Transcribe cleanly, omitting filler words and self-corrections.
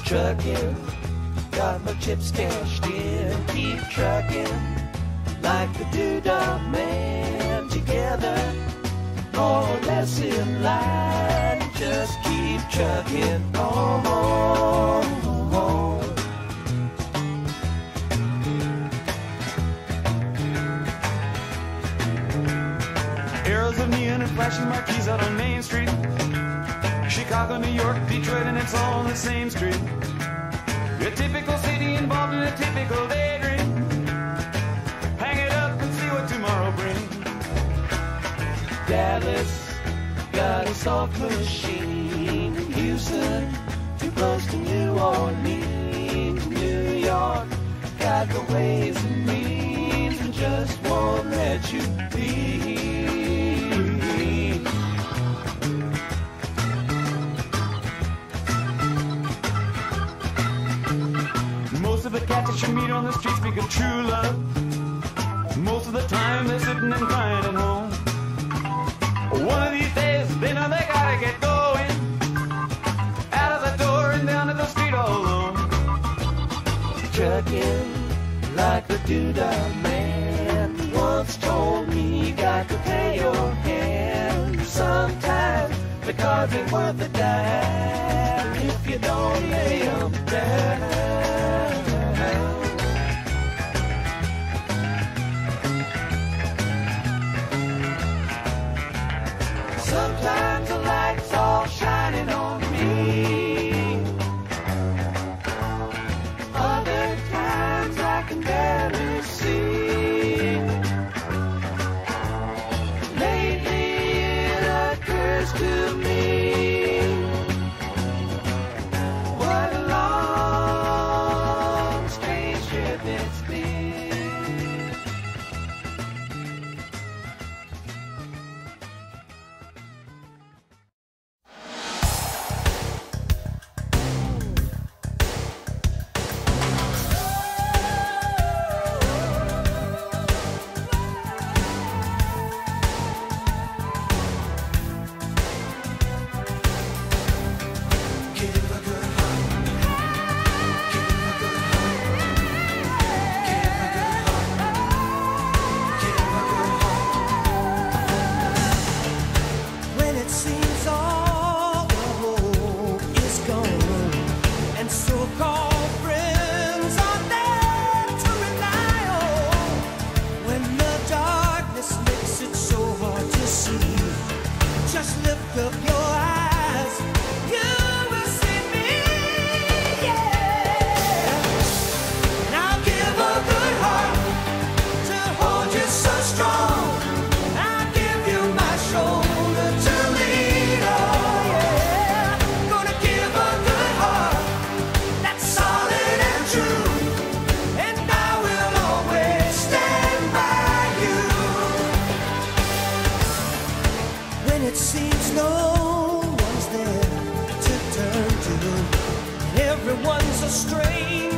trucking, got my chips cashed in. Keep trucking like the Doodah Man. Together, more or less in line. Just keep trucking on. Arrows of neon and flashing marquees out on Main Street. Chicago, New York, Detroit, and it's all on the same street. A typical city involved in a typical daydream. Hang it up and see what tomorrow brings. Dallas got a soft machine. Houston, too close to New Orleans. New York got the ways and means and just won't let you be. Most of the cats that you meet on the street speak of true love. Most of the time they're sitting and crying at home. One of these days they know they gotta get going. Out of the door and down to the street all alone. Trucking like the Doodah Man once told me, you got to pay your hand. Sometimes the cards ain't worth a dime if you don't lay 'em down. Sometimes the light's all shining on me. Other times I can barely see. Lately it occurs to me, what a long, strange trip it's been. It seems no one's there to turn to, and everyone's a stranger.